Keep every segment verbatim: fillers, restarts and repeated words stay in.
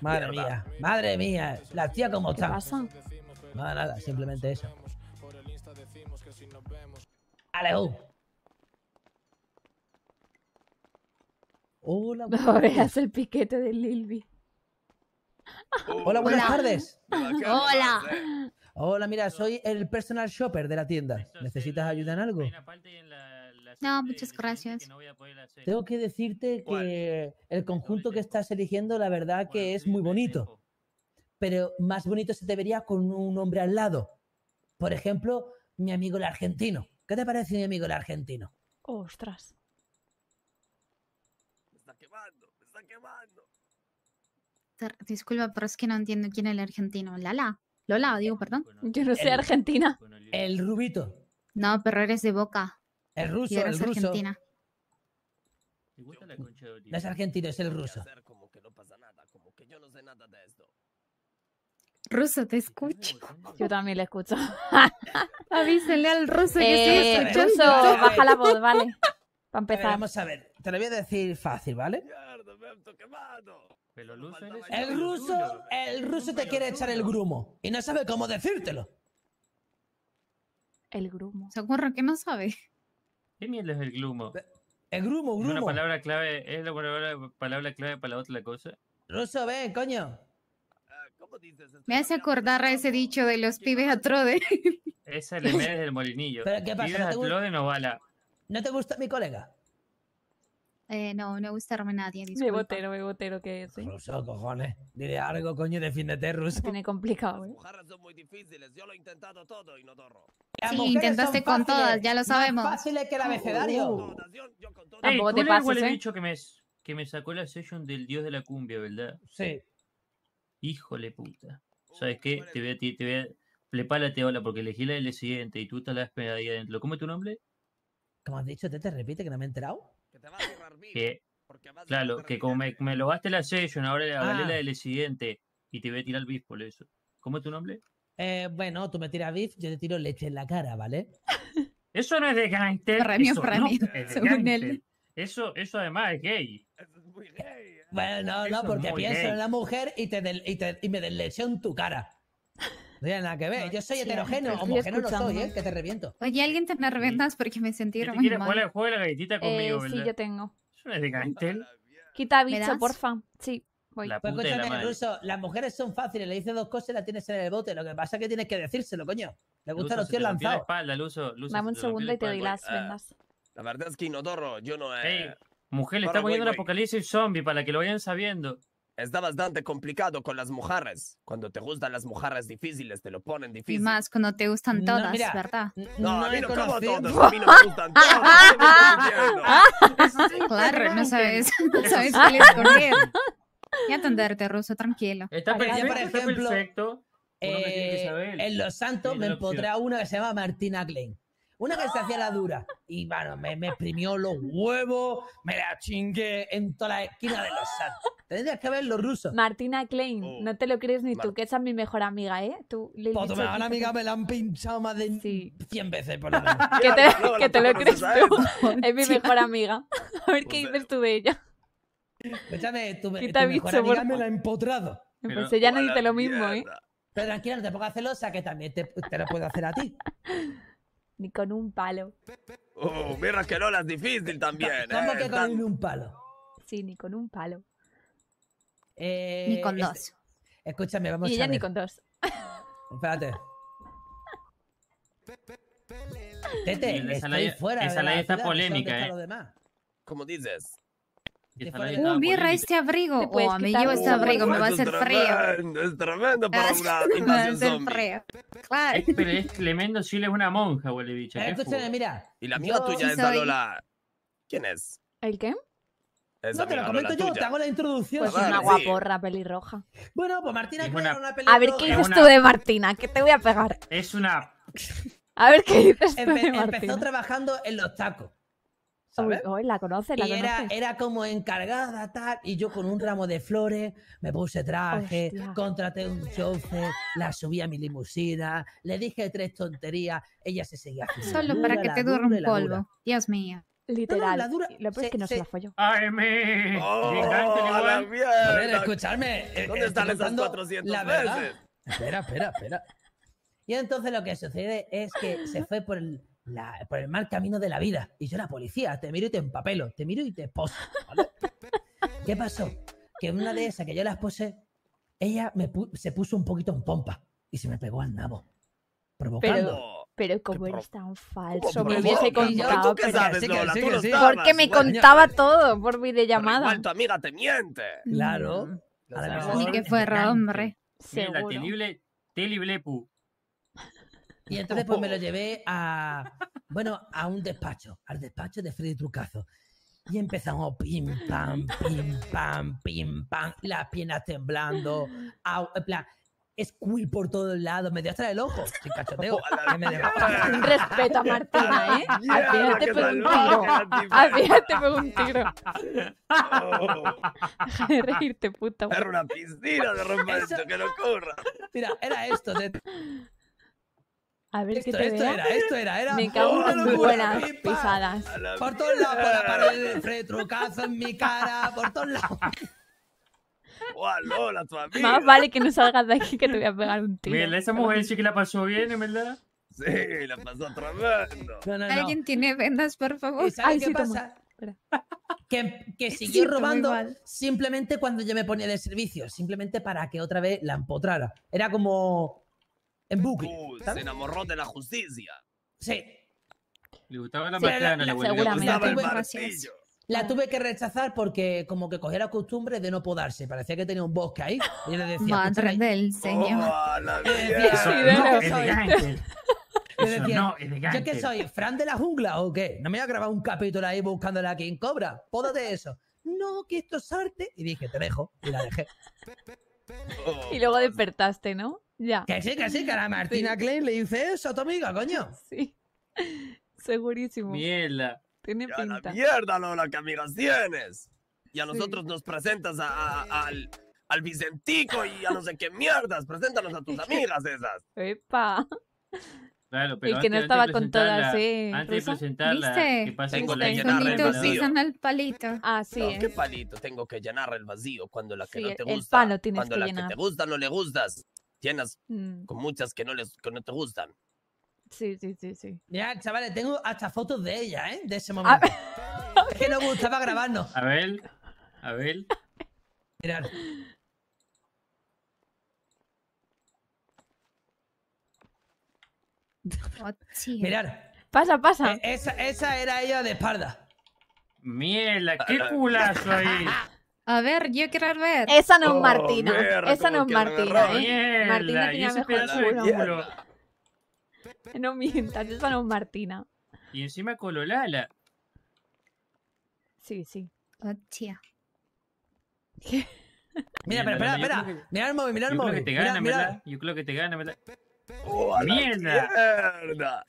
Madre mía, madre mía. La tía como ¿Qué está. pasa? Nada, nada, simplemente eso. Vale, uh. Hola, buenas No tardes. veas el piquete de Lilby. Hola, buenas Hola. tardes. Hola. Hola, mira, soy el personal shopper de la tienda. ¿Necesitas ayuda en algo? No, muchas gracias. Tengo que decirte que el conjunto que estás eligiendo, la verdad que es muy bonito. Pero más bonito se te vería con un hombre al lado. Por ejemplo, mi amigo el argentino. ¿Qué te parece mi amigo el argentino? Ostras. Me está quemando, me está quemando. Ter- Disculpa, pero es que no entiendo quién es el argentino. Lala. Lola, digo, perdón. Yo no sé El- Argentina. El rubito. No, pero eres de Boca. El Y ruso, el eres ruso. argentina. No es argentino, es el ruso. Hacer como que no pasa nada, como que yo no sé nada de esto. Ruso, te escucho. Yo también le escucho. Avísenle al ruso que Eh, estoy escuchando. Ruso, baja la voz, vale. Para A ver, empezar. vamos a ver, te lo voy a decir fácil, ¿vale? Mierda, me estoy quemando. Pero Luso Faltaba eres yo. El ruso, el ruso te quiere echar el grumo y no sabe cómo decírtelo. El grumo. Socorro, que no sabe. ¿Qué mierda es el glumo? El grumo, Es una grumo. palabra clave, es la palabra, palabra clave para la otra cosa. Ruso, ven, coño. Ah, ¿cómo dices esto? Me hace acordar a ese dicho de los pibes a trode. Esa es la media del molinillo. ¿Pero qué pasa? Vives ¿No a te gusta? flor de Novala. ¿No te gusta mi colega? Eh, no, no gustarme nadie, Me disculpa. botero, me botero que es, ¿sí? Ruso, cojones. Dile algo, coño, defiéndete, ruso. Tiene complicado, Las ¿eh? mujeres son muy difíciles, yo lo he intentado todo y no torro. Las Sí, mujeres intentaste son con fáciles, todas, ya lo sabemos. Más fáciles que el abecedario. Todas, yo, yo con todas. Ey, Tampoco tú te eres pases, igual el ¿eh? bicho que me, que me sacó la session del dios de la cumbia, ¿verdad? Sí. Híjole puta. ¿Sabes qué? Te voy a... Te, te voy a prepárate ahora porque elegí la del siguiente y tú te la esperas ahí adentro. ¿Cómo es tu nombre? Como has dicho, te, te repite que no me he enterado. Que te vas a ahorrar vivo, Que, porque vas a claro, poder que como me, limpiarte. me lo gaste la session, ahora le avalé Ah. la del siguiente y te voy a tirar el bis por eso. ¿Cómo es tu nombre? Eh, bueno, tú me tiras beef, yo te tiro leche en la cara, ¿vale? Eso no es de gangster. Premio, eso premio, no es de según gangster. él. Eso, eso además es gay. Eso es muy gay. ¿eh? Bueno, no, Eso no, es porque muy pienso gay. en la mujer y, te del- y, te- y me deslecheo en tu cara. No tiene nada que ver. Yo soy Sí, heterogéneo, te estoy homogéneo no escuchando. soy, ¿eh? Que te reviento. Oye, alguien te me reventas porque me sentí Si te muy quieres mal. jugar, juega la galletita Eh, conmigo, sí, ¿verdad? yo tengo. Eso no es de A gangster. la mierda. Quita ¿Me bicho, das? porfa. Sí, voy. La Pues puta de la escúchame, madre. Ruso, las mujeres son fáciles, le dices dos cosas y la tienes en el bote. Lo que pasa es que tienes que decírselo, coño. Le gustan Luso, los se tíos te rompió la lanzados. espalda, Luso. Luso, Dame se un te rompió segundo la y te doy espalda. las Ah. vendas. La verdad es que Inodoro, yo no he... Ey, mujer, le Ahora, está poniendo güey, un güey. apocalipsis zombie para que lo vayan sabiendo. Está bastante complicado con las mujeres. Cuando te gustan las mujeres difíciles, te lo ponen Y difícil. más cuando te gustan No, todas, mira, ¿verdad? n- No, no a mí he no como conocido- todas, a mí no me gustan todas. ¿Qué me estás diciendo? Claro, no sabes, no Eso sabes sí. cuál escoger. Y atenderte, Ruso, tranquilo. Está Vale, perfecto, por está ejemplo, perfecto. Uno me tiene que Eh, saber. en Los Santos Sí, me la opción. empotré a una que se llama Martina Klein. Una que se hacía la dura. Y bueno, me, me exprimió los huevos, me la chingué en toda la esquina de Los Santos. Tendrías que ver los rusos. Martina Klein, Oh. no te lo crees ni tú, Mar- que esa es mi mejor amiga, ¿eh? Tú, Lil Pues tu Bicho, mejor fíjate. amiga me la han pinchado más de Sí. cien veces por lo menos. Que te, Ya, luego que la te lo conoces crees a tú. ella. Es mi Hostia. mejor amiga. A ver qué O sea, dices tú de ella. Escúchame, tu, tu Quita mejor bicho, amiga porfa. me la ha empotrado. Pero- Pues ella no A dice la lo mismo, ¿eh? mierda. Pero tranquila, no te pongas celosa, que también te, te lo puedo hacer a ti. Ni con un palo. Oh, mira que Lola es difícil también. ¿Cómo eh, que están- con un palo? Sí, ni con un palo. Eh, Ni con este- dos. escúchame, vamos Y a ella ver. ni con dos. Espérate. Tete, Y esa estoy ley- fuera de esa la ley está ciudad, no sé dónde polémica, están ¿eh? los demás. ¿Cómo dices? Y esa fuera ley de- estaba Uh, birra polémica. este abrigo. Te puedes Oh, me quitar llevo este un- abrigo, me va a Eso es hacer frío. tremendo, Es tremendo para una Me va a invasión hacer zombie. frío. Claro. Es, pero es tremendo si él es una monja, huele bicho. Eh, qué escúchame, fuerte. mira. Y la amiga Yo- tuya Sí es la soy. Lola. ¿Quién es? ¿El qué? Es No, te lo amiga comento Lola yo, tuya. te hago la introducción. Pues vale, una sí. guaporra pelirroja. Bueno, pues Martina Es Klein una- era una pelea. A ver qué Es dices una- tú de Martina, que te voy a pegar. Es una... A ver qué dices tú Empe- de empezó Martina. trabajando en los tacos. Uy, ¿Sabes? uy, la conoces, la Y era, conoces. era como encargada, tal, y yo con un ramo de flores me puse traje, Hostia. contraté un chofer, la subí a mi limusina, le dije tres tonterías, ella se seguía haciendo Solo dura, para que la te dura duerma y un la dura. polvo. Dios mío. Literal. la dura- Y lo peor es se- que no se, se- la folló. ¡Ay, me! ¡Oh, Gigante, a la igual. mierda! A ver, escuchadme. eh, ¿Dónde estoy están esas contando cuatrocientas la verdad. veces? Espera, espera, espera. Y entonces lo que sucede es que se fue por el, la- por el mal camino de la vida. Y yo era policía, te miro y te empapelo, te miro y te esposo. ¿Vale? ¿Qué pasó? Que una de esas que yo la esposé, ella me pu- se puso un poquito en pompa y se me pegó al nabo. Provocando. ¿Cómo? Pero como pro- eres tan falso, ¿Cómo me hubiese provoca? ¿Y contado. tú qué pero- sabes, sí que- Lola? sí Tú que no sí. estabas. Porque me Bueno, contaba pues- todo por Pero videollamada. igual tu amiga te miente. Claro. Mm, A lo Ni mejor Ni que es fuera verdad. hombre. Mira, seguro. telible, teliblepu. Y entonces pues me lo llevé a, bueno, a un despacho, al despacho de Freddy Trucazo. Y empezamos pim, pam, pim, pam, pim, pam, las piernas temblando, au- en plan, squill por todos lados, me dio hasta el ojo, sin cachoteo. que me dejó- Un respeto a Martina, ¿eh? Al final Mierda, te qué pego un salvaje tiro. la tipa. Al final te pego un tiro. Oh, Deja de reírte, puta. era una piscina de repente, Eso- que locura. Mira, era esto, de- A ver qué esto, te esto vea. era, esto era, era Me cago una en locura, buenas pim, pam. pisadas. A la Por todos lados, por la pared, mierda. el Freddy Trucazo en mi cara, por todos lados. Guau, Lola, tu amiga. Más vale que no salgas de aquí que te voy a pegar un tiro. Mira, esa mujer sí que la pasó bien, en verdad. Sí, la pasó tremendo. No, no, no. ¿Alguien tiene vendas, por favor? ¿Y sabes Ay, qué sí, toma. pasa? Espera. Que, que siguió Siento muy robando mal. simplemente cuando yo me ponía de servicio, simplemente para que otra vez la empotrara. Era como en bucle, Uh, se ¿sabes? enamoró de la justicia. Sí, Le gustaba la Sí, macana, la- la la- abuela. Le seguramente. gustaba el Tuve- martillo. la tuve que rechazar porque como que cogía la costumbre de no podarse. Parecía que tenía un bosque ahí. Y yo le decía, Madre "Escúchame", del señor. Oh, la Eso mierda. no Sí, es soy- de Gántel. yo Eso decía, no es de ¿yo qué Gántel. soy? ¿Fran de la jungla o qué? ¿No me voy a grabar un capítulo ahí buscándole a King Cobra? Pódate eso. No, que esto es arte. Y dije, te dejo. Y la dejé. Oh, Y luego despertaste, ¿no? Ya. Que sí, que sí, que a la Martina Klein le hice eso a tu amiga, coño. Sí. Segurísimo. Mierda. Tiene ya la pinta. mierda, Lola, que amigas tienes. Y a Sí. nosotros nos presentas a, a- al, al Vicentico y a no sé qué mierdas. Preséntanos a tus amigas esas. Epa. Claro, pero El que no antes- estaba antes de con todas, presentarla- ¿eh, Antes de Rosa? presentarla, ¿Viste? que pase Tengo con la que niña llenar el Bonitos vacío. usan el palito. Ah, sí. No, ¿eh? ¿qué palito? Tengo que llenar el vacío cuando la que Sí, no te el gusta. palo tienes cuando que la llenar. que te gusta no le gustas. Llenas Mm, con muchas que no, les, que no te gustan. Sí, sí, sí, sí. Mira, chavales, tengo hasta fotos de ella, ¿eh? De ese A momento. ver, Es que nos gustaba grabarnos. A ver, a ver. Mirad. Hostia. Mirad. pasa, pasa. Eh, esa, esa era ella de espalda. Mierda, qué culazo ahí. A ver, yo quiero ver. Esa no es Oh, Martina. mierda, Esa no es cómo que Martina, agarró. ¿eh? Martina Mierda, y tenía ese mejor pedazo de culo. culo. No mientas, esa no es Martina. Y encima cololala. Sí, sí. Hostia. Mira, Mierda, pero espera, yo espera. creo que- Mira el móvil, mira el Yo creo que móvil. te Mira, gana, mira. ¿verdad? Yo creo que te gana, ¿verdad? Oh, a la Mierda. mierda.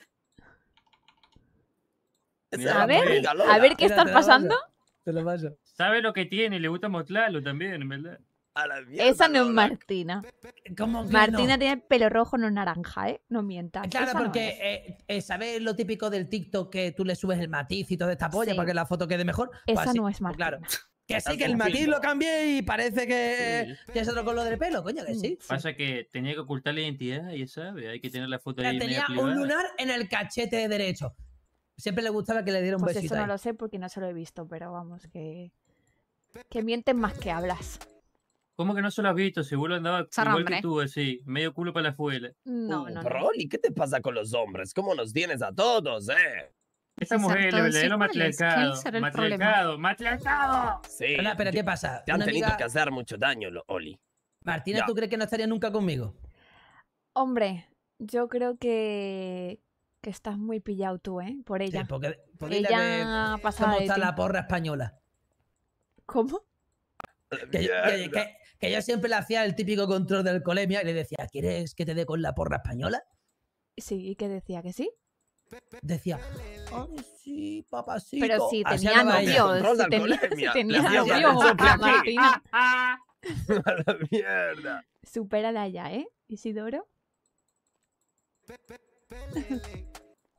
Esa A era ver, tu amiga, Lola. A ver qué Mira, está te lo pasando. paso, Te lo paso. Sabe lo que tiene y le gusta mostrarlo también, en verdad. A la mierda, Esa no es Lola. Martina. ¿Cómo que Martina no? tiene el pelo rojo, no naranja, ¿eh? No mientas. Claro, esa no porque es. eh, eh, ¿sabes lo típico del TikTok que tú le subes el matiz y toda esta polla Sí. para que la foto quede mejor? Pues Esa así, no es pues Martina. claro. Que sí, Haz que el un matiz filtro. lo cambié y parece que, Sí. que es otro color de pelo, coño, que sí. Pasa que tenía que ocultar la identidad, ya sabes. Hay que tener la foto Mira, ahí media tenía privada. un lunar en el cachete derecho. Siempre le gustaba que le diera un Pues besito eso no ahí. lo sé porque no se lo he visto, pero vamos, que. Que mienten más que hablas. ¿Cómo que no se lo has visto? Seguro andaba Ser igual hombre. que tú, así. Medio culo para la afuera. No, Uh, no, pero, no. Oli, ¿qué te pasa con los hombres? ¿Cómo nos tienes a todos, eh? Esta Si mujer, son el todos verdadero iguales, matriarcado. ¿cuál será el problema? Matriarcado, matriarcado. Sí. Hola, pero ¿qué pasa? Te han Una tenido amiga- que hacer mucho daño, lo- Oli. Martina, Ya. ¿tú crees que no estaría nunca conmigo? Hombre, yo creo que. Que estás muy pillado tú, ¿eh? Por Sí, ella. porque porque dile que- Ella pasaba ¿Cómo de está ti. la porra española? ¿Cómo? Que, yo- que- que- que yo siempre le hacía el típico control de alcoholemia y le decía, ¿quieres que te dé con la porra española? Sí, ¿y qué decía? ¿Que sí? Decía, ay, sí, papacito. Pero si Así tenía hablaba ella. novio, Control de si tenía, alcoholemia. si tenía Le hacías novio, el sople aquí. Martina. Ah, A la mierda. Supérala ya, ¿eh? Isidoro.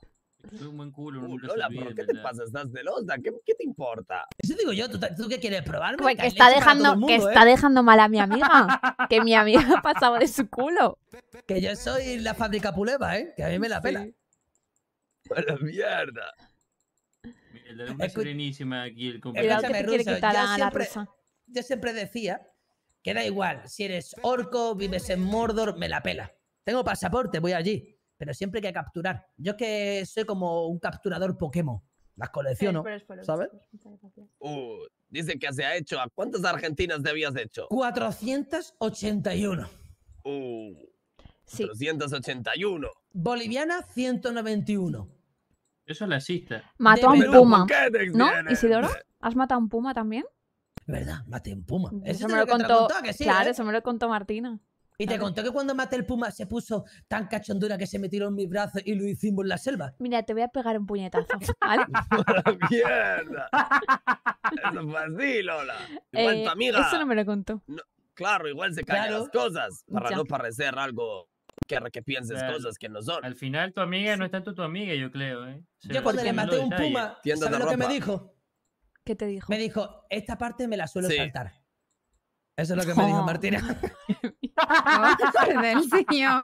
Soy un buen culo, Uh, nunca Lola, se ¿pero olvide, qué te ¿verdad? pasa? ¿Estás celosa? ¿Qué, qué te importa? Eso digo yo, ¿tú, tú qué quieres probarme? Pues que hay está leche para todo dejando, el mundo, que ¿eh? está dejando mal a mi amiga. Que mi amiga ha pasado de su culo. Que yo soy la fábrica Puleva, ¿eh? Que a mí me la pela. Sí. ¡A la mierda! Mira, le da una Escu- serenísima aquí el Cuidado compañero. que te Escúchame, quiere Ruso, quitar yo a la siempre- rusa. Yo siempre decía que da igual, si eres orco, vives en Mordor, me la pela. Tengo pasaporte, voy allí, pero siempre hay que capturar. Yo que soy como un capturador Pokémon, las colecciono, ¿sabes? Uh, dice que se ha hecho. ¿A cuántas argentinas te habías hecho? cuatrocientos ochenta y uno. Uh, Sí. trescientos ochenta y uno. Boliviana, ciento noventa y uno. Eso es la cista. Mató a un Pero, puma. ¿por qué te ¿No, extiendes? Isidoro? ¿Has matado a un puma también? ¿Verdad? Maté un puma. Eso te me lo que te contó. contó, ¿a que sí, Claro, eh? eso me lo contó Martina. Y te claro. contó que cuando maté el puma se puso tan cachondura que se me tiró en mis brazos y lo hicimos en la selva. Mira, te voy a pegar un puñetazo. ¿Vale? ¡A la mierda! Eso fue así, Lola. Igual Eh, tu amiga. eso no me lo contó. Claro, igual se calla Claro. las cosas. Para Ya. no parecer algo que, que pienses Claro. cosas que no son. Al final tu amiga no es tanto tu amiga, yo creo, ¿eh? Se Yo ve cuando en le los maté un detalles. puma, Tiendas ¿sabes de lo que me ropa. dijo? ¿Qué te dijo? Me dijo, esta parte me la suelo Sí. saltar. Eso es lo que me dijo Oh. Martina. Por del señor.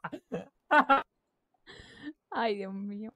Ay, Dios mío.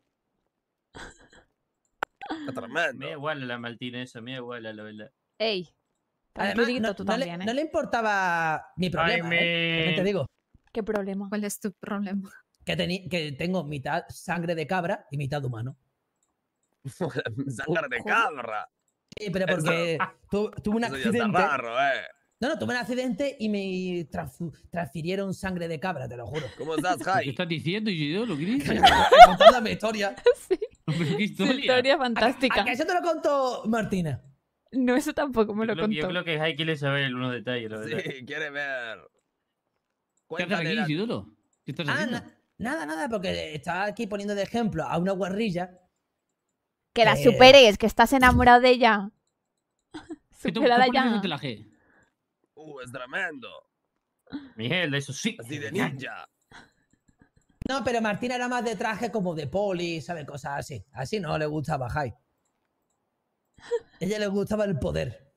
Está tremendo. Me da igual a la Martina esa, me da igual a la verdad. Ey. Además, Tranquilito no, tú no también, le, ¿eh? no le importaba mi problema, ¿eh? También te digo. ¿Qué problema? ¿Cuál es tu problema? Que, teni- que tengo mitad sangre de cabra y mitad humano. Sangre de cabra. Sí, pero porque tu- tuve un Eso ya está accidente. raro, ¿eh? No, no, tuve un accidente y me transfu- transfirieron sangre de cabra, te lo juro. ¿Cómo estás, ¿Qué Jai? estás diciendo, Isidoro? ¿Qué dices? Contando mi historia. Sí. ¿Pero qué Su historia? historia ¿A fantástica. que eso te lo contó Martina? No, eso tampoco me Yo lo creo, que- yo contó. creo que Jai quiere saber algunos detalles, la verdad. Sí, quiere ver. ¿Qué haces Cuéntale aquí, la- Isidoro? ¿Qué estás Ah, haciendo? na- nada, nada, porque estaba aquí poniendo de ejemplo a una guarrilla. Que la Eh. superes, que estás enamorado de ella. ¿Qué te- Supérala ¿Qué pones ya. frente a la G? Uh, es tremendo. Miguel, eso sí. Así de ninja. No, pero Martina era más de traje como de poli, ¿sabes? Cosas así. Así no le gustaba Jai. Ella le gustaba el poder.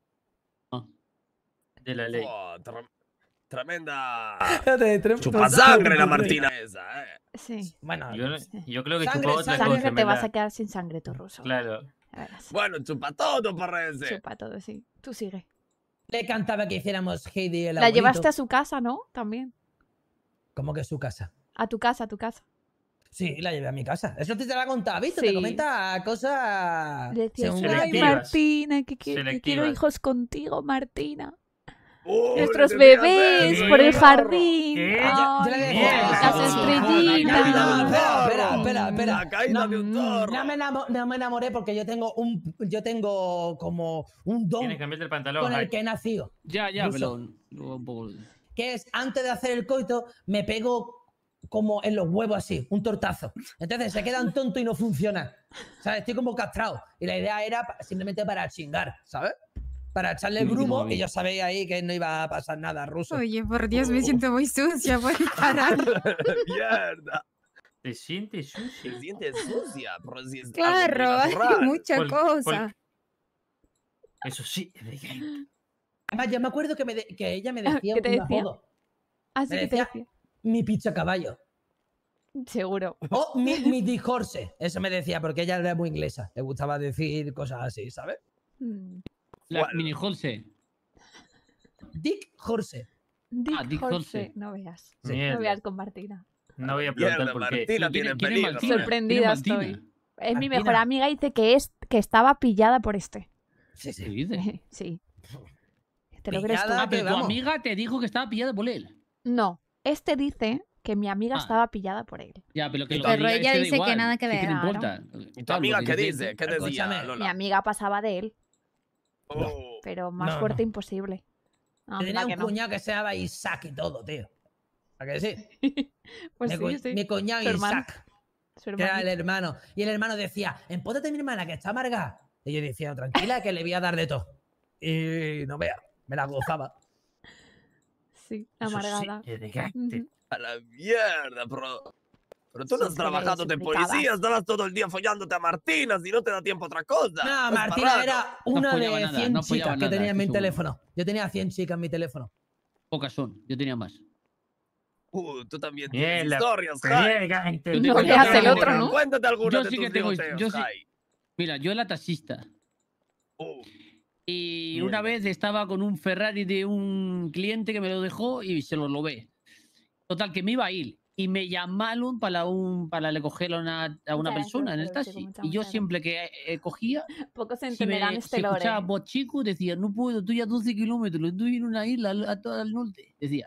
De la ley. Oh, tre- tremenda. Chupasangre la Martina esa, ¿eh? Sí. Bueno, Yo, yo creo que Sangre, chupó otra sangre cosa, Sangre en te vas verdad. a quedar sin sangre, tu ruso. Claro. Ya verás. Bueno, chupa todo, parece. Chupa todo, sí. Tú sigue. le cantaba que hiciéramos Heidi el La abuelito. llevaste a su casa, ¿no? También. ¿Cómo que su casa? A tu casa, a tu casa. Sí, la llevé a mi casa. Eso te, te la ha contado, ¿viste? Te Sí. comenta cosas... Le decías, según ay, Selectivas. Martina, que, quiero- que quiero Selectivas. hijos contigo, Martina. Uh, Nuestros le decías bebés eso, por el perro. jardín. ¿Qué? Ay, Yo- yo le decía, las "Ah, sí, estrellitas. sí, No, no, espera, espera, espera, espera. La caída No, de un toro. no me, enamo- no me enamoré porque yo tengo un yo tengo como un don Tienes que cambiarte el pantalón, con el Jai. que he nacido, Ya, ya, Ruso. pero... luego un poco... que es antes de hacer el coito me pego como en los huevos así, un tortazo. Entonces se quedan tontos y no funciona. ¿Sabes? Estoy como castrado. Y la idea era pa- simplemente para chingar, ¿sabes? Para echarle el Muy grumo bien. y yo sabía ahí que no iba a pasar nada ruso. Oye, por Dios, me siento muy sucia por el carajo. Mierda. Te sientes sucio. Se siente sucia. Pero si es algo Claro, muy hay natural. mucha Por- cosa. Eso sí. es de gay. Además, yo me acuerdo que, me de- que ella me decía ¿Qué te un decía? apodo. Así Me que te decía- decía. Mi pizza caballo. Seguro. O mi, mi Dick Horse. Eso me decía porque ella era muy inglesa. Le gustaba decir cosas así, ¿sabes? Mm. La ¿Cuál? mini Holse. Dick Horse. Dick, Dick Horse, Horse. no veas. Sí. No Mierda. veas con Martina. No voy a Mierda, preguntar por qué. Martina Pero tiene ¿quién- quién es peligro. Martina? Sorprendida ¿Quién es Martina? estoy. Es mi Martina. mejor amiga y dice que es que estaba pillada por este. Sí, ¿Qué sí. dices? Sí. ¿Te lo crees tú? Pillada. Ah, pero que tu vamos. amiga te dijo que estaba pillada por él. No. Este dice que mi amiga Ah. estaba pillada por él. Ya, pero que Y lo tu que Pero diga ella ese da dice que igual. nada que ¿Qué ver, te claro. importa? ¿Y tu amiga qué dice? dice? ¿Qué decía, Escúchame, Mi Lola? amiga pasaba de él, Oh, pero más No, fuerte no. imposible. No, Tenía anda que un no. cuñado que se llamaba Isaac y todo, tío. ¿A que sí? Pues mi, sí, cu- sí. mi cuñado Su hermano. Isaac, Su que era el hermanito. hermano. Y el hermano decía, empótate a mi hermana que está amargada. Y yo decía, tranquila, que le voy a dar de todo. Y no vea, me la gozaba. Sí, Eso sí, amargada. es de gay. Ujú. a la mierda, pero... Pero tú no Sí, estás que le trabajando de suplicabas. policía, estabas todo el día follándote a Martina, si no te da tiempo a otra cosa. No, Es Martina marrano. era No una follaba de nada, cien no follaba chicas que nada, tenía en mi estoy seguro. teléfono. Yo tenía cien chicas en mi teléfono. Pocas son, yo tenía más. Uh, tú también tienes Bien, la historias, pelea Jai. de gangster. Yo No tengo- veas yo el tengo- otro, ¿no? Cuéntate alguna Yo de sí tus que tengo- tiroteos, yo sí- Jai. Mira, yo era taxista. Uh, Y Mierda. una vez estaba con un Ferrari de un cliente que me lo dejó y se lo robé. Total, que me iba a ir. Y me llamaron para, un, para recoger a una, a una Muchas persona gracias, en el pero, chico, taxi. muchas, Y yo muchas siempre que eh, cogía, Pocos si entenderán me este si lore. escuchaba voz chico, decía, no puedo, estoy a doce kilómetros, estoy en una isla al- a todo al norte. Decía.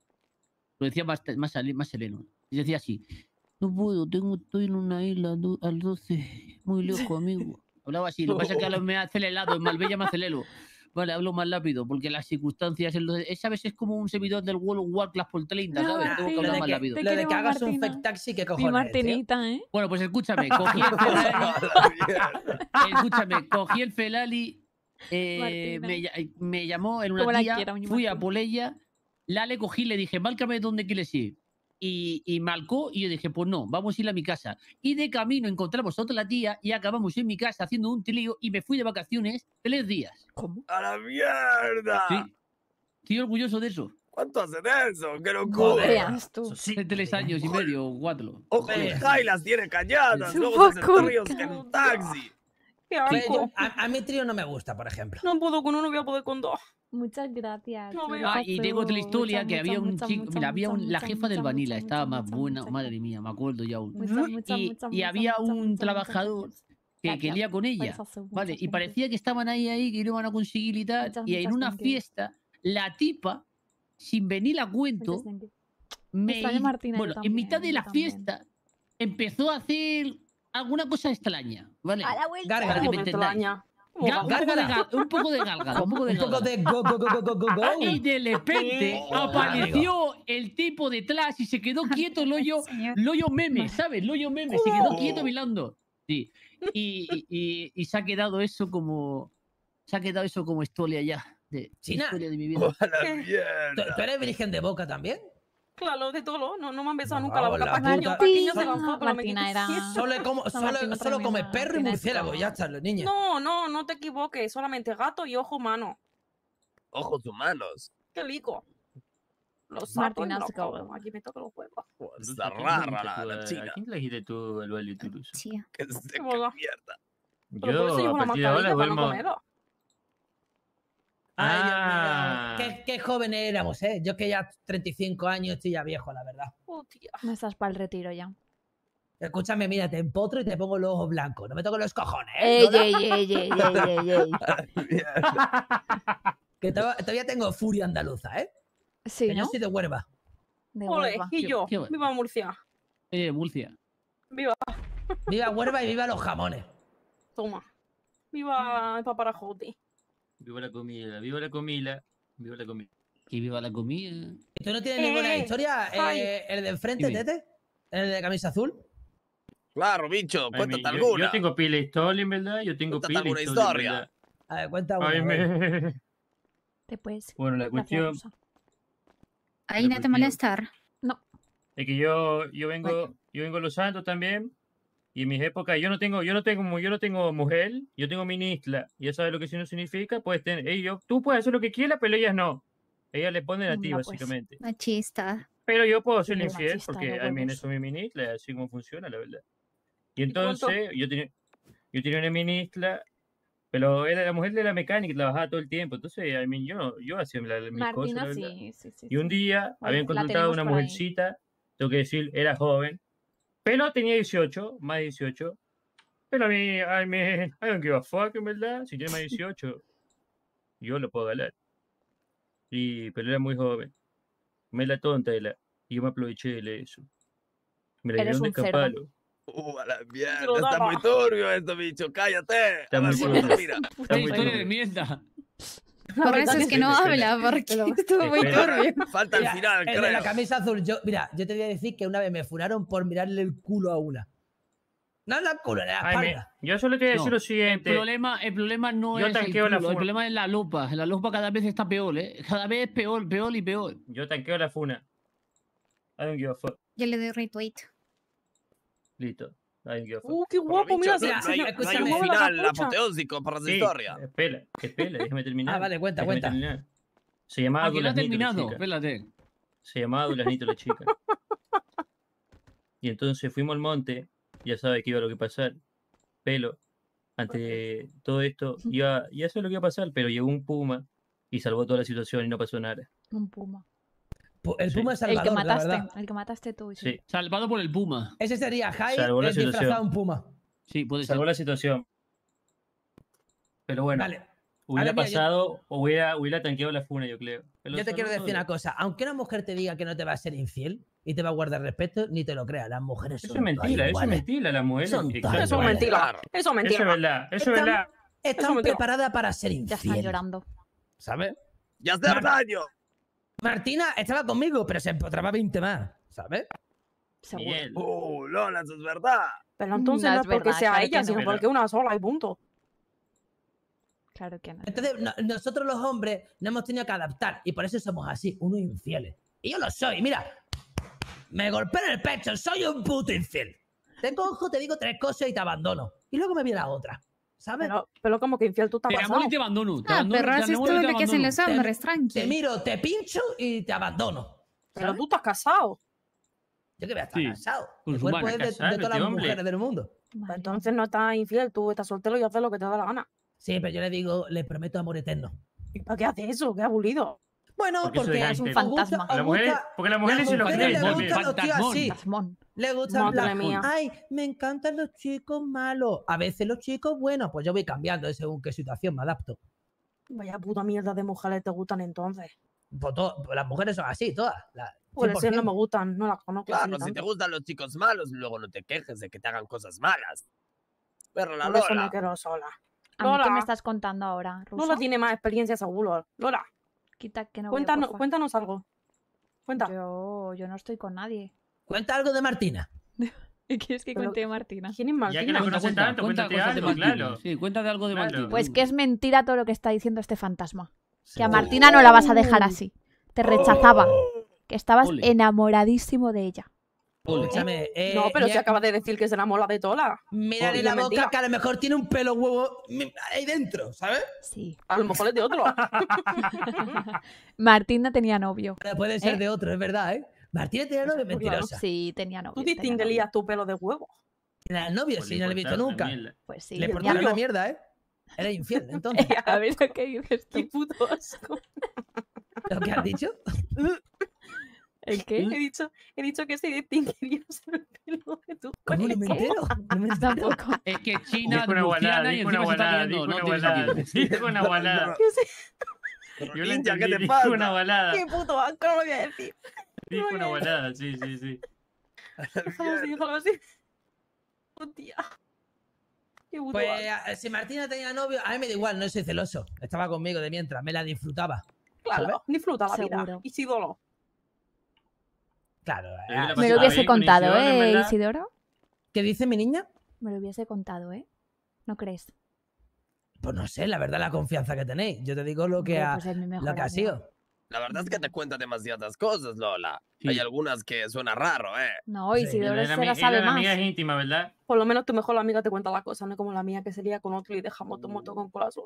Lo decía más, más, ale- más sereno. Y decía así, no puedo, tengo, estoy en una isla do- al doce, muy lejos, amigo. Hablaba así, lo que pasa es que ahora me ha acelerado, en Marbella me acelero. Vale, hablo más rápido, porque las circunstancias, en lo de- esa vez es como un servidor del World of Warcraft por treinta, No, ¿sabes? Martín, Tengo que Lo hablar de más que, rápido. Te lo de que queremos, hagas un Martina. fake taxi, ¿qué Mi cojones, tío? Martinita, ¿eh? Bueno, pues escúchame, cogí el Ferrari, escúchame, cogí el Ferrari, eh, Martina. me, ll- me llamó en una Como la tía, quiero, mi fui a Martina. por ella, la le cogí, le dije, márcame dónde quieres ir. Y, y marcó y yo dije, pues no, vamos a ir a mi casa. Y de camino encontramos a otra tía y acabamos en mi casa haciendo un trío y me fui de vacaciones tres días. ¿Cómo? ¡A la mierda! Sí, estoy orgulloso de eso. ¿Cuánto hacen eso? ¡Qué No locura! veas tú. Eso sí, Hace tres años y medio o cuatro. Ojo, Joder. Jai las tiene calladas, Su luego se hacen poco. tríos que en un taxi. Qué Ve, yo- asco. a, a mi trío no me gusta, por ejemplo. No puedo con uno, voy a poder con dos. Muchas gracias. No Qué veo. Ah, y tengo otra guapo. historia Muchas, que había muchas, un muchas, chico, muchas, mira, había un, la muchas, jefa del muchas, Vanilla, muchas, estaba muchas, más buena, muchas, madre mía, me acuerdo ya aún. muchas, muchas, Y, muchas, y muchas, había muchas, un muchas, trabajador muchas, que Gracias. quería con ella, Vais a hacer mucha ¿vale? Y gente. parecía que estaban ahí, ahí, que no iban a conseguir y tal. Muchas, Y en muchas una thank you. fiesta, la tipa, sin venir a cuento, Muchas thank you. me extraña hizo- Martina, yo bueno, en mitad también, de yo la también. fiesta empezó a hacer alguna cosa extraña, ¿vale? A la vuelta. Gárgara. Para que ¿Cómo me que entendáis. extraña? ¿Cómo Ga- un, va? poco de Gárgara. ga- un poco de gárgara, un poco de Un poco gárgara. de go, go, go, go, go, go, go. Y de repente Oh, apareció el tipo detrás y se quedó quieto, el hoyo, Señor. Loyo meme, ¿sabes? Loyo meme, se quedó Oh. quieto mirando. Sí. Y, y, y- y se ha quedado eso como. Se ha quedado eso como historia ya. De, China. historia de mi vida. ¡A la ¿Tú, mierda! tú eres virgen de boca también? Claro, de todo. No, no me han besado No, nunca la boca. la Paquiño, puta. Paquiño se Martina- lanzó, pero me Martina quitó. era- Solo, como, No, solo, Martina, solo come Martina, perro y Martina, murciélago. pero- Ya está, los niños. No, no, no te equivoques. Solamente gato y ojo humano. Ojos humanos. Qué lico. Los Martina, sapos, se no, acabó. aquí me toca los huevos. Está ¿A quién rara elegiste la, tú la a- china. ¿A quién le dijiste tú el baile turuso? Sí. Que se Qué que boda. mierda. Pero por eso Yo, llevo a una partir de ahora, mascarilla para no vuelvo... comerlo. Ay, Ah. Dios mío. Qué, qué jóvenes éramos, ¿eh? Yo que ya treinta y cinco años estoy ya viejo, la verdad. Hostia. No estás para el retiro ya. Escúchame, mira, te empotro y te pongo los ojos blancos. No me toques los cojones, ¿eh? Ey, Lola? ey, ey, ey, ey, ey, ey. Que to- todavía tengo furia andaluza, ¿eh? Sí, Que yo ¿no? soy de Huelva. De Ole, Huelva. y Qué- yo. qué bueno. Viva Murcia. Eh, Murcia. Viva. Viva Huelva y viva los jamones. Toma. Viva el paparajote. Viva la comida, viva la comida, viva la comida. Que viva la comida. ¿Y tú no tienes Eh, ninguna eh, historia? ay. Eh, ¿El de enfrente, Dime. Tete? ¿El de camisa azul? Claro, bicho, Ay, cuéntate mi- yo, alguna. yo tengo pila de historia, en verdad. Yo tengo Cuéntate pila de alguna historia, en historia. verdad. A ver, cuenta una. Ay, a ver. me... Te puedes. Bueno, la Gracias, cuestión Rosa. Ahí no te cuestión- molestar. es que yo, yo vengo, yo vengo a Los Santos también. Y en mis épocas, yo no tengo, yo no tengo, yo no tengo mujer, yo tengo ministra. Y ya sabes lo que eso no significa. Puedes tener, ellos, tú puedes hacer lo que quieras, pero ellas no. Ellas le ponen a ti, No, pues. básicamente. Machista. Pero yo puedo ser Muy infiel machista, porque de a mí huevos. eso es mi ministra, así como funciona, la verdad. Y ¿Y cuánto? entonces, yo tenía, yo tenía una ministra, pero era la mujer de la mecánica y trabajaba todo el tiempo. Entonces, I mean, yo, no- yo hacía la, mis cosas, Martina, la verdad. sí, sí, sí. Y un sí. día Bueno, habían la contratado tenemos una por ahí. mujercita, tengo que decir, era joven, pero tenía dieciocho, más de dieciocho. Pero a mí, I mean, I don't give a fuck, en verdad. Si tiene más de dieciocho, yo lo puedo ganar. Y, pero era muy joven. Me la tonta era. Y yo me aproveché de eso. Me la Eres dieron de un cerdo. capalo. Uh, a la mierda. lo Está daba. muy turbio esto, bicho. Cállate. Está A ver, muy ¿por dónde turbio. mira? Está muy historia de turbio. mierda. Por eso es que no Espera, habla, porque Pero- estuvo muy Espera. turbio. Falta el Mira, final, el de la creo. camisa azul. Yo, mira, yo te voy a decir que una vez me funaron por mirarle el culo a una. No en la culo, en la Ay, me- espalda. yo solo te voy a decir No, lo El siguiente. problema, el problema no Yo es el tanqueo la culo, el fu- problema es la lupa. La lupa cada vez está peor, ¿eh? Cada vez es peor, peor y peor. Yo tanqueo la funa. I don't give a fuck. Yo le doy retweet. Listo. Alguien quedó fuera. Uh, qué Por lo guapo, mira. dicho, Se, no, se, no hay, se no hay me un mueve la final capucha. apoteósico para esa Sí, historia. espera, espera, déjame terminar. Ah, vale, cuenta, déjame cuenta. terminar. Se llamaba Ah, que no ha Duraznito la terminado. chica. Espérate. Se llamaba Duraznito la chica. Y entonces fuimos al monte, ya sabes que iba lo que pasar. Pelo, ante todo esto, iba, ya sé lo que iba a pasar, pero llegó un puma y salvó toda la situación y no pasó nada. Un puma. Pu- El Sí. Puma es El que Salvador, la mataste, verdad. el que mataste tú. Sí. Sí, Salvado por el Puma. Ese sería Jai, Salvó la el disfrazado situación. de un Puma. Sí, puede ser. salvó la situación. Pero bueno, Vale. hubiera Ahora, mira, yo- pasado o hubiera, hubiera tanqueado la funa, yo creo. Pero Yo te eso quiero no decir todo. una cosa. Aunque una mujer te diga que no te va a ser infiel y te va a guardar respeto, ni te lo creas. Las mujeres Eso son es todas mentira, eso es iguales. mentira, las mujeres. Son exacto. todas Eso es Vale. mentira. Claro. Eso es Eso es mentira. verdad, eso es Están- verdad. Están Eso me quedo. preparadas para ser Ya están infiel. llorando. ¿Sabes? ¡Y hacer Mar- daño! Martina estaba conmigo, pero se empotraba veinte más. ¿Sabes? Seguro. Miguel. ¡Uh, Lola, eso es verdad! Pero entonces No no es es porque verdad, sea claro ella, que sino no. porque una sola y punto. Claro que no. Entonces, no- nosotros los hombres nos hemos tenido que adaptar y por eso somos así, unos infieles. Y yo lo soy, mira. Me golpeo en el pecho, soy un puto infiel. Te cojo, te digo tres cosas y te abandono. Y luego me viene la otra. ¿Sabes? Pero, pero como que infiel tú estás Te pasado. amo y te abandono. Te Ah, abandono, pero te así es enamoro y todo te lo que hacen los abandono. hombres, Te tranqui. miro, te pincho y te abandono. Pero ¿sabes? tú estás casado. Yo que voy a estar Sí, cansado. con El su cuerpo madre, es de, de casado, todas este las hombre. mujeres del mundo. Pues Madre entonces no estás infiel, tú estás soltero y haces lo que te da la gana. Sí, pero yo le digo, le prometo amor eterno. ¿Y para qué haces eso? Qué abulido. Bueno, Porque eso porque es es un gángster. os gusta- fantasma. os La mujer- gusta- porque las mujeres sí lo mujeres creen le también. gustan los tíos Fantasmón. así. Fantasmón. Le gustan en Madre plan, mía. ay, me encantan los chicos malos. A veces los chicos buenos, pues yo voy cambiando eh, según qué situación me adapto. Vaya puta mierda de mujeres te gustan entonces. Pues todo- pues las mujeres son así, todas. la- Pues cien por si no cien. me gustan, no las conozco. así Claro, si te tanto. gustan los chicos malos, luego no te quejes de que te hagan cosas malas. Pero la Por eso Lola... me quedo sola. ¿A mí qué Lola. me estás contando ahora, Ruso? Lola tiene más experiencia seguro. Lola, Quita que no veo, cuéntanos, porfa. cuéntanos algo. Cuenta. Yo, yo no estoy con nadie. Cuenta algo de Martina. ¿Y quieres que Pero- cuente de Martina? ¿Quién es Ya que Martina? la Cuenta, conoces cuenta, tanto, cuenta cuéntate cosas de algo, Martina. claro. Sí, cuenta de algo de Claro. Martina. Pues que es mentira todo lo que está diciendo este fantasma. Que a Sí. Martina no la vas a dejar así. Te rechazaba. Que estabas Ole. enamoradísimo de ella. Ole. Escúchame. eh, No, pero ya- si acabas de decir que se enamora de Tola. Mírale Oye, la boca mentira. que a lo mejor tiene un pelo huevo mi- ahí dentro, ¿sabes? Sí. A lo mejor es de otro. Martina tenía novio. Pero puede ser ¿Eh? de otro, es verdad, ¿eh? Martina tiene novio, Eso es mentirosa. Sí, tenía novio. Tú tenía novio. distinguirías tu pelo de huevo. Tiene novio, Pues sí, le no lo he visto cortaron la nunca. mierda. Pues sí. Le el tenía portaron tuyo. la mierda, ¿eh? Era infiel, entonces. A ver lo que dices Qué tú. puto asco. ¿Lo que has dicho? ¿El qué? He dicho, he dicho que se distinguirías el pelo de tu ¿Cómo no me ¿Qué? entero? No me entero. Tampoco. Es que China, Dijo una gualada, Murciana y dijo una encima se está gualada, riendo. dijo No una tiene gualada. sentido. Dijo una gualada. ¿Qué, sé? Pero Yo la ninja, ¿qué entendí, te dijo pasa? una gualada. Qué puto asco, no lo voy a decir. Dijo una gualada, sí, sí, sí. Déjalo así, déjalo así. Hostia. Qué puto Pues asco. a- si Martina tenía novio, a mí me da igual, no soy celoso. Estaba conmigo de mientras, me la disfrutaba. ¿sabes? Claro, disfruta la Seguro. vida. Isidoro. Claro. Pero ah, la Me lo pasaba hubiese bien con contado, Isidoro, en ¿eh, verdad. Isidoro? ¿Qué dice mi niña? Me lo hubiese contado, ¿eh? ¿No crees? Pues no sé, la verdad, la confianza que tenéis. Yo te digo lo que Hombre, ha, pues es mi mejor lo que ha amigo. sido. La verdad es que te cuenta demasiadas cosas, Lola. Sí. Hay algunas que suena raro, ¿eh? No, Sí. Isidoro Era se mi- la era sabe la más. amiga íntima, ¿verdad? Por lo menos tu mejor amiga te cuenta las cosas, no como la mía que sería con otro y deja moto moto con corazón.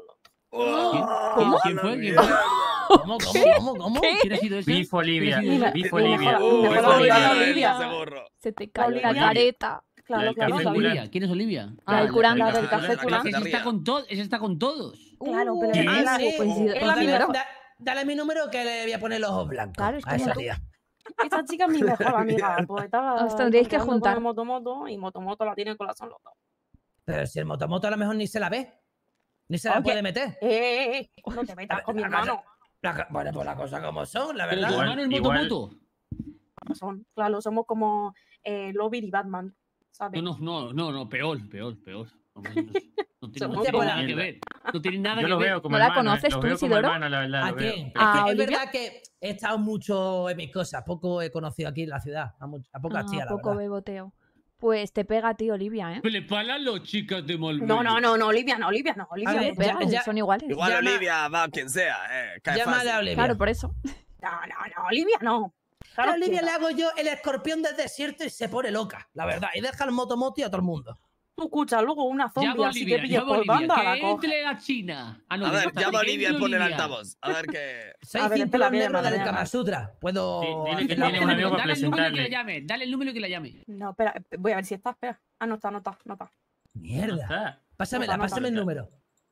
Oh, ¿Quién la fue? ¿Quién mierda. fue? ¿Cómo, cómo, cómo, cómo? ¿Quién ha sido ese? Bif Olivia, ¿Quién ha sido ese? Bif Mi mejor- Olivia. mi Uh, mejor esa amiga cara era de Olivia. seguro. Se te cayó la Olivia. careta. Claro, del claro, ¿Quién es café Olivia. Olivia? ¿Quién es Olivia? La del la- curanda, la- del la- café la- curanda. Esa está con todos. Esa está con todos. Claro, pero ¿Qué? es la- Sí. Pues Isidoro- es Pues la dale, mejor. da- dale mi número que le voy a poner los ojos blancos. Claro, es a como esa tú. tía. Esa chica es mi mejor amiga. Pues estaba Os tendríais que con juntar. el Motomoto y Motomoto la tiene con la son los dos. Pero si el motomoto a lo mejor ni se la ve. Ni se la Oye. puede meter. Eh, eh, eh, no te metas con mi La cosa- hermano. la co- bueno, pues las cosas como son, la Pero verdad. tu Igual- hermano es igual- motomoto. Son, claro, somos como eh, Lobby y Batman, ¿sabes? No, no, no, no, no, peor, peor, peor. No, no, no, no tiene, no Somos tiene como- nada que ver. No tiene nada Yo que lo ver. veo como ¿No la hermano, ¿eh? conoces Lo tú, veo como Isidoro? hermano, la verdad. ¿A lo veo. quién? Pero- ¿A Es que es Olivia? verdad que he estado mucho en mis cosas. Poco he conocido aquí en la ciudad. A, much- a pocas Ah, tías, la poco verdad. beboteo. Pues te pega a ti, Olivia, ¿eh? Le palan los chicas de Malmö. No, no, no, no, Olivia no, Olivia no, Olivia A ver, no. Pega, ya- son iguales. Igual Llama- Olivia va a quien sea, ¿eh? Cae Llámale a fácil. Olivia. Claro, por eso. No, no, no, Olivia no. Claro a Olivia que le hago yo el escorpión del desierto y se pone loca, la verdad. Y deja el motomoti a todo el mundo. tú escuchas luego una Llama a zombie así que Olivia, pille llama a por Olivia, banda, la que coge. entre la China. Ah, no, A que ver, no está, llama a que Olivia y entre pon el Olivia. altavoz. A ver qué. Soy A ver, cinturón espera, negro mira, del mira. Kama Sutra. Puedo... Sí, dile hacer que lo tiene un amigo para Dale el número y que la presentarle. llame. Dale el número y que la llame. No, espera, voy a ver si está, espera. Ah, no está, no está, no está. No Mierda. está. Pásamela, No, no, no, pásame el no. número.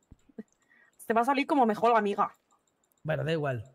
Te va a salir como mejor amiga. Bueno, da igual.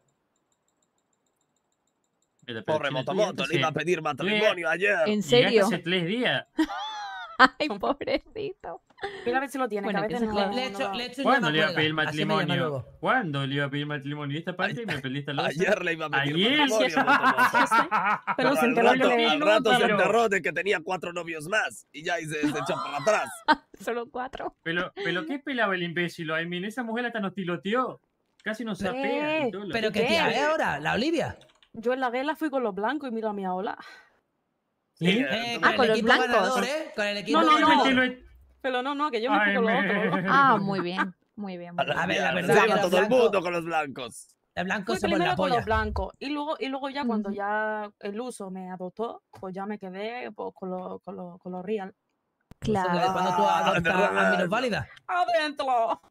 Pero, pero, Pobre Chino, tú Motomoto, llegaste le iba a hace- pedir matrimonio ayer. ¿En llegaste serio? hace tres días. Ay, pobrecito. Mira a ver si lo tiene, Bueno, que a que veces se no, Le, joda. le he no hecho, lo- le he hecho un ¿Cuándo le iba a llamacuelga. pedir Así me llama matrimonio? luego. ¿Cuándo le iba a pedir matrimonio? ¿Y esta parte me perdiste la Ayer le iba a pedir Ayer. matrimonio, Motomoto. Pero Pero se al enteró rato, que al no, rato se pero- enterró de que tenía cuatro novios más. Y ya y se, se echó para atrás. Solo cuatro. Pero, pero ¿qué pelaba el imbécil? Ay, miren, esa mujer hasta nos tiloteó. Casi nos sapea. y todo lo- Pero que ¿Qué? tía, ¿eh? Ahora, la Olivia. Yo en la guerra fui con los blancos y mira a mi aula. ¿Sí? Eh, Ah, con con el los equipo blancos. ganador, ¿eh? Con el equipo No, no, ganador. no. Que lo- Pero no, no, que yo me fui Ay, con los me- otros. Ah, muy bien. Muy bien. Muy A la bien. A ver, la mierda, verdad se que iba los todo el blancos- mundo con los blancos. El blanco Fui se pone la primero con los polla. blancos y luego, y luego ya cuando Ujú. ya el uso me adoptó, pues ya me quedé pues, con los con los con los real. Eso desde Claro. cuando tú Ah, adoptas de a verdad. minusválida. ¡Adentro!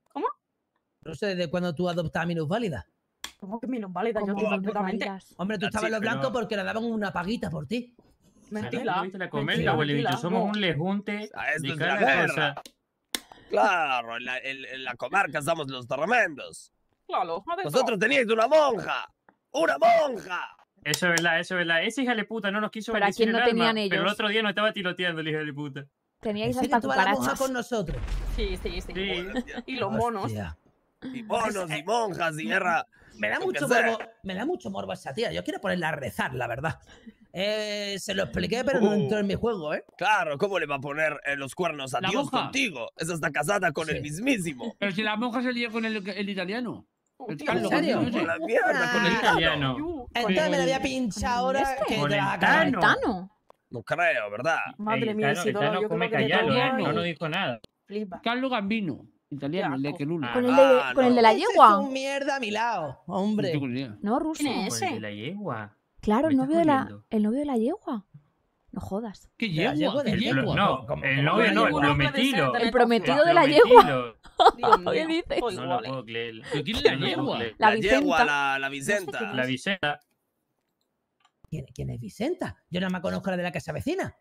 No sé desde cuando tú adoptas a minusválida. ¿Cómo que me válida? Yo Como estoy los completamente válidas. Hombre, tú Ah, estabas en sí, los pero- blancos porque le daban una paguita por ti. mentira. ¿Viste la comer, mentira, abuelito? mentira, Somos no. un lejunte Ah, esto de es cada la guerra. cosa. Claro, en la, en- en la comarca somos los tremendos. Claro, adentro. Vosotros teníais una monja. ¡Una monja! Eso es verdad, eso es verdad. Esa hija de puta no nos quiso Pero ¿a bendecir quién el no alma, tenían pero el ellos? otro día nos estaba tiroteando el hijo de puta. ¿En Teníais serio hasta tú vas a la monja cucarachas. con nosotros? Sí, sí, sí. Sí. Y los monos. Hostia. Y monos y monjas y guerra. Me da Yo mucho qué sé. morbo, me da mucho morbo esa tía. Yo quiero ponerla a rezar, la verdad. Eh, se lo expliqué, pero no Uh. entró en mi juego, ¿eh? Claro, ¿cómo le va a poner eh, los cuernos a ¿La Dios monja? contigo? Esa está casada con Sí. el mismísimo. Pero si la monja se lió con el, el italiano. El Carlos, ¿En serio? con Con ese. la mierda, con el Ah. Italiano. Entonces me la voy a el- pinchar con el ahora este. que Con te el vas a cagar. Tano. Tano. No creo, ¿verdad? Madre Ey, mía, Tano- el Isidoro, Tano yo come creo que te callalo, ¿eh? tomo No y nos dijo nada. flipa. Carlos Gambino, italiano, el de Ah, Quelula. Con el de, Ah, con el no. de la Ese yegua. Es un mierda a mi lado, hombre. No tengo ni idea. No, ruso. ¿Quién es? Con el de la yegua. Claro, el Me estás novio, de la, jodiendo. el novio de la yegua. No jodas. ¿Qué De la yegua? yegua ¿Qué del El pro- yegua? no, ¿Cómo- el cómo novio la no, el yegua? no puede ser prometido. de El El prometido de la Prometido. yegua. Dios ¿Qué mío, dices? soy No lo gole. puedo creer. ¿Pero quién es la No lo puedo yegua? creer. La La yegua, Vicenta. la, la Vicenta. quién La Vicenta. ¿Quién, quién es Vicenta? Yo nada más conozco la de la casa vecina.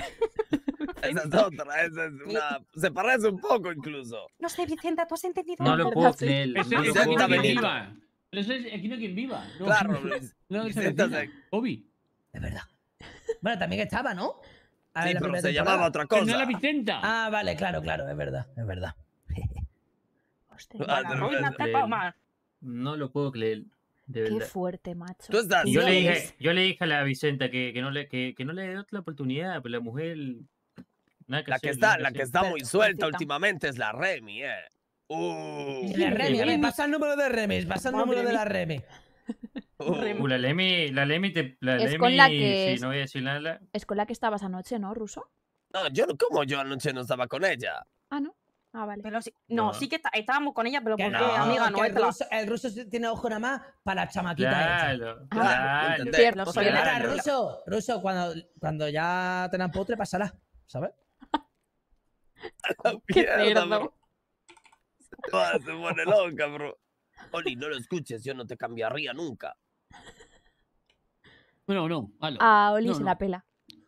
Esa es otra, esa es una... Se parece un poco incluso. No sé, Vicenta, ¿tú has entendido? No lo verdad, puedo sí. creer. Ese No lo es puedo aquí no hay quien creer. Benito. viva. Pero ese es aquí no hay quien viva. No, Claro, no, esa Vicenta vecina. se- Obi. Es verdad. Bueno, también estaba, ¿no? Ah, Sí, en la pero primera se temporada. llamaba otra Que no es cosa. la Vicenta. Ah, vale, claro, claro, es verdad, es verdad. Hostia, Ah, Bueno, te Robin, ríes. te palmas. No lo puedo creer. De qué verdad. fuerte, macho. Tú estás... Y yo le Dios. dije, yo le dije a la Vicenta que, que no le que, que no le dé otra oportunidad, pero la mujer nada que La que hacer, está, nada que la que hacer. está muy suelta Pobrecita. últimamente es la Remy, eh. Uh, Y la Remy, a ver, Remy. pasa el número de Remis, pasa el Madre número de mía. la Remy. uh. Uh, la Lemi, la Lemi te, la Es Lemi, con la que- sí, no voy a decir nada. Es con la que estabas anoche, ¿no, ruso? No, yo no, ¿cómo yo anoche no estaba con ella? Ah, ¿no? Ah, vale. Pero sí, no, No. sí que está- estábamos con ella, pero Que porque no, amiga que el nuestra. ruso, el ruso tiene ojo nada más para la chamaquita esa. Claro, Ah, claro. entendés. Cierto, Lo Pero sé, cierto. mira, Claro. ruso, ruso, cuando, cuando ya tengan potre, pasará, ¿sabes? Qué Mierda, cerdo. bro. Ah, se pone loca, bro. Oli, no lo escuches, yo no te cambiaría nunca. Bueno, no, halo. A Oli No, se no. la pela.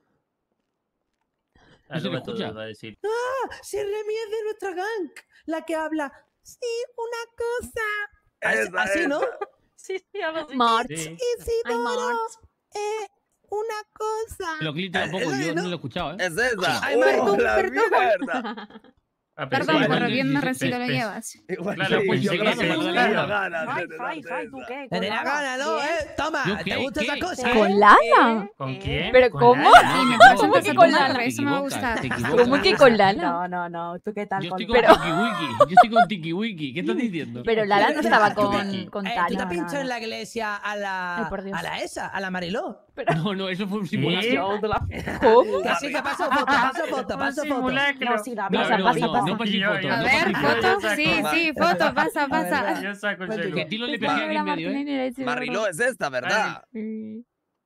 Ah, No se no le va todo, escucha. va a decir. Si Remy es de nuestra gang, la que habla, sí, una cosa. Así, Esa, así, ¿no? esa. Sí, sí, algo así. March. Sí. Ay, Isidoro, March. eh, una cosa. Lo grita un poco, Eh, yo ¿no? no lo he escuchado, ¿eh? Es esa. Ay, ¡Uh, perdón, la perdón. mierda! Ah, pensé Perdón, que pero igual bien te- me te- recibo lo te- llevas. Igual Claro, sí, pues, yo sí creo que que se me lo daría diga. ganas Fai, de Fai, darte Fai, ¿tú esa. qué? Te tenía Con Lala. ganas, ¿no? ¿Qué? ¿Eh? Toma, ¿Yo ¿te qué? gusta esa ¿Qué? cosa? ¿Eh? ¿Con Lala? ¿Con ¿Eh? quién? ¿Pero ¿Con cómo? Lala? Sí, me ¿Cómo pasa, que te con equivocas, Lala? te Eso me equivocas, gusta. te equivocas. ¿Cómo que con Lala? No, no, no. ¿Tú qué tal? Yo con- estoy con Pero- Tiki Wiki, yo estoy con Tiki Wiki. ¿Qué estás diciendo? Pero Lala no estaba ¿Tú te- con, con Eh, ¿Tú te Tania. no, pinchas no. en la iglesia a la, Ay, por Dios. a la esa, a la Mariló? No, no, eso fue un ¿Eh? simulacro. Yo de la- ¿Cómo? Que sí, que paso foto, paso foto, paso foto. Simulacro. No, sí, la No, Pasa, no, pasa, no, pasa. no pases Yo- foto. yo- A no ver, pases yo foto. saco Sí, más. sí, foto, pasa, pasa. Yo saco el Pues Que celular. tiro le Pensaba pejé a que era alguien medio, ¿eh? Martina y le he dicho, Mariló es esta, ¿verdad? Sí.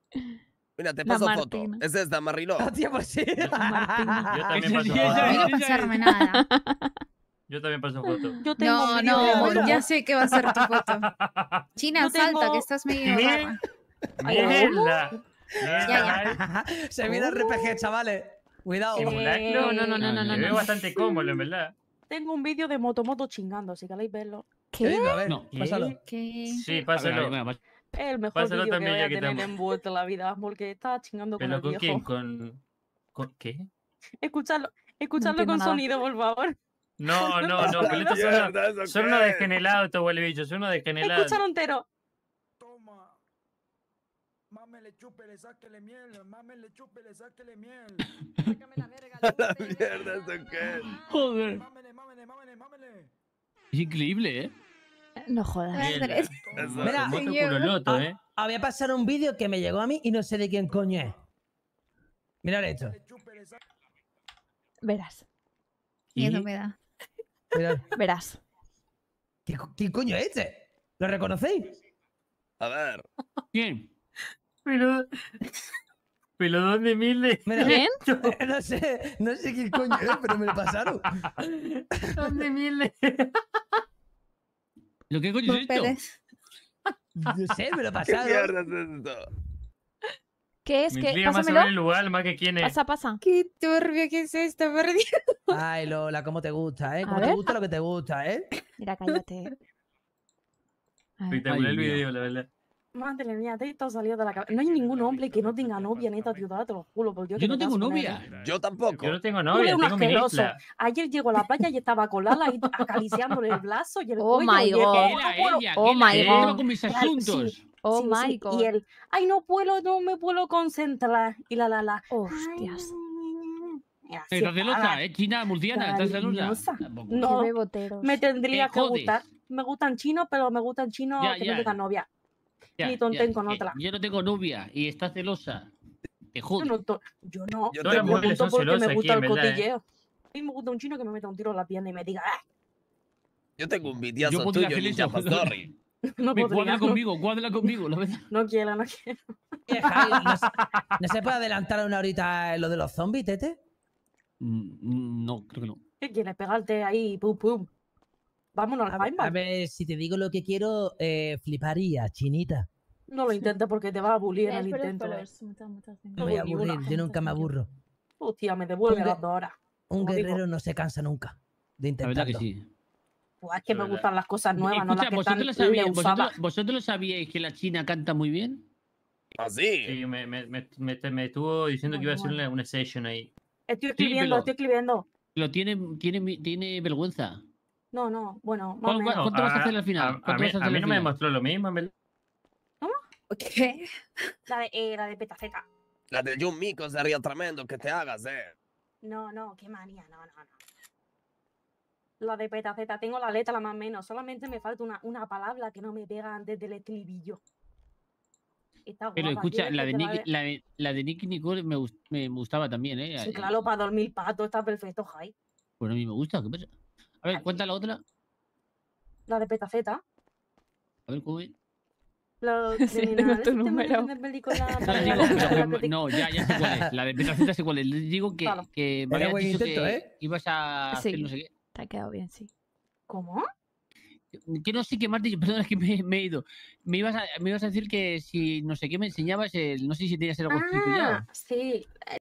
Mira, te La paso foto. Martina. Es esta, Mariló. Hostia, pues sí. Martina. Yo también Esa paso sí, esa foto. A mí no esa- pasarme nada. Yo también paso foto. Yo tengo No, un vídeo no, de- ya sé que va a ser tu foto. China, Yo salta, tengo- que estás medio Bien. rara. Mierda. Ya, ya. Mierda. Se viene el R P G, chavales. Cuidado. Simulacro. No, no, no, no, no, Me veo no. bastante cómodo, en verdad. Tengo un vídeo de Motomoto chingando, si queréis verlo. ¿Qué? ¿Qué? A ver, No. pásalo. ¿Qué? Sí, A ver, pásalo. venga, vas- Es el mejor Pásalo vídeo que también, voy ya a que tener estamos. envuelto en la vida, porque está chingando con ¿Pero el con viejo. quién? ¿Con, con qué? Escuchadlo, escuchadlo entiendo con nada. sonido, por favor. No, no, no, pero estos son, Mierda, ¿eso son qué unos es? degenerados, estos huele bichos, son unos degenerados. Escúchalo entero. Toma. Mámele, chúpele, sáquele miel. Mámele, chúpele, sáquele miel. Sácame la verga. La mierda, ¿eso qué es? Joder. Mámele, mámele, mámele, mámele. Es increíble, ¿eh? No jodas. Mierda. Eso. Mira, Moto yo- culoloto, Ah, ¿eh? ah, voy a pasar un vídeo que me llegó a mí y no sé de quién coño es. Mirad esto. Mámele, chúpele, sáquele. Verás, Miedo ¿Y? me da. Mirad. verás. ¿Qué, co- ¿Quién coño es este? ¿Lo reconocéis? A ver. ¿Quién? Pero... ¿Pero dónde, Milde? Mira, ¿Quién? No sé, no sé quién coño es, pero me lo pasaron. ¿Dónde, Milde? ¿Lo que coño es esto? Pérez. No sé, me lo ¿Qué pasaron. mierda es esto? ¿Qué es? Me ¿Qué? explica más Pásamelo. sobre el lugar, más que quién es. Pasa, pasa. Qué turbio que es esto, perdido. Ay, Lola, cómo te gusta, ¿eh? A Cómo te ver. gusta lo que te gusta, ¿eh? Mira, cállate. A ver. Espectacular Ay, el mira. video, la verdad. Madre mía, te está salido de la cabeza. No hay ningún hombre que no tenga novia en esta ciudad, te lo juro, por Dios. Yo que no te tengo vas a poner, novia. ¿eh? Yo tampoco. Yo no tengo Tú novia, eres un tengo mi asqueroso. isla. Ayer llegó a la playa y estaba con Lala ahí acariciándole el brazo y el Oh cuello. my y el- God. no Era puedo- ella, Oh que la- my que God. estaba con mis Claro, asuntos. sí. Oh Sí, my sí, god. Y él, ay, no puedo, no me puedo concentrar. Y la la la. Hostias. Ay, así Estás celosa, estaba. ¿eh? China, murciana, ¿estás celosa? Cariñosa. Tampoco. No. Qué beboteros. Me tendría Eh, que jodes. gustar. Me gustan chinos, pero me gustan chinos Ya, que ya. no tengan novia. Ya, ni tontén ya, con que otra. Yo no tengo novia y está celosa. Te Yo jode. no, to- yo no. Yo Yo tengo- me mujeres son pregunto porque celosas me aquí, gusta en el verdad, ¿eh? cotilleo. A mí me gusta un chino que me meta un tiro en la pierna y me diga, ¡ah! Yo tengo un Yo videazo podría tuyo, hacer Ninja eso. Pastori. No Me podría, cuadra no, conmigo, cuadra conmigo, la verdad. no quiero, no quiero. Oye, Javi, ¿no, se- ¿no se puede adelantar una horita en lo de los zombies, Tete? Mm, No, creo que no. ¿Qué quieres? Pegarte ahí, pum, pum. Vámonos A al ver, a Paintball. ver, si te digo lo que quiero, eh, fliparía, chinita. No lo intentes porque te vas a bullir en el intento. eh. Me voy a ni una. aburrir, yo nunca me aburro. Hostia, me devuelve Un las de- dos horas. Un Como digo. guerrero no se cansa nunca de La verdad intentarlo. que sí. Pues es que La me verdad. gustan las cosas nuevas, no las Escucha, que ¿vosotros, están lo sabíais, usadas. vosotros, ¿vosotros lo sabíais que la China canta muy bien? Así. Sí, me, me, me, me, me estuvo diciendo que iba a hacer una, una session ahí. Estoy escribiendo, pero- estoy escribiendo. Lo tiene, tiene, mi- tiene vergüenza. No, no, bueno, más o ¿Cuál- menos. cuál- ¿Cuánto vas a hacer al final? A, a ¿Cuánto mí, vas a a hacer mí al no me final? demostró lo mismo, en verdad. ¿Qué? La de, eh, la de Petaceta. La de Jun Mico sería tremendo que te hagas, eh. No, no, qué manía, no, no, no. La de Petaceta, tengo la letra más o menos, solamente me falta una, una palabra que no me pega antes del estribillo. Está Pero guapa, escucha, ¿quieres la que de, te la Nicky, dé? la, de, la de Nicky Nicole me, gust- me gustaba también, ¿eh? Sí, Eh, claro, para dormir pato, está perfecto, Jai. Bueno, a mí me gusta, ¿qué pasa? A ver, Aquí. cuenta la otra. La de Petaceta. A ver, ¿cómo es? Los Sí, tengo criminales tu te número. meten el médico en la No, pared, digo, la pero la que- que te- no, ya, ya sé cuál es. La de Petaceta sé cuál es. Les digo que, Claro. que me Era habías buen dicho intento, que ¿eh? ibas a hacer Sí. no sé qué. Te ha quedado bien, sí. ¿Cómo? Que no sé qué más dicho, perdona, es que me, me he ido. Me ibas, a, me ibas a decir que si no sé qué me enseñabas, el, no sé si tenías algo escrito ya. Ah, sí.